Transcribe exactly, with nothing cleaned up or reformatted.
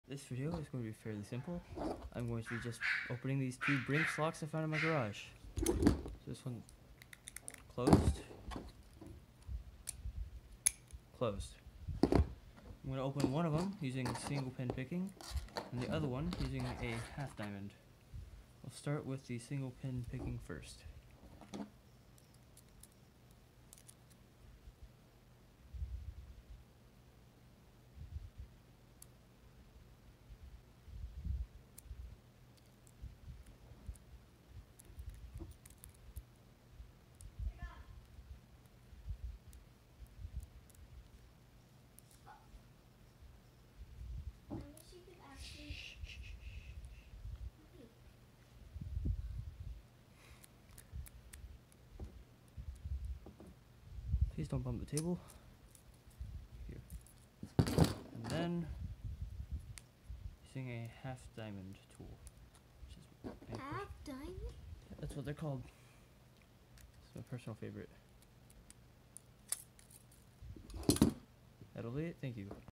This video is going to be fairly simple. I'm going to be just opening these two brinks locks I found in my garage. So this one closed, closed. I'm going to open one of them using single pin picking, and the other one using a half diamond. We'll start with the single pin picking first. Please don't bump the table. Here. And then using a half diamond tool. Which is half diamond? Yeah, that's what they're called. It's my personal favorite. That'll be it. Thank you.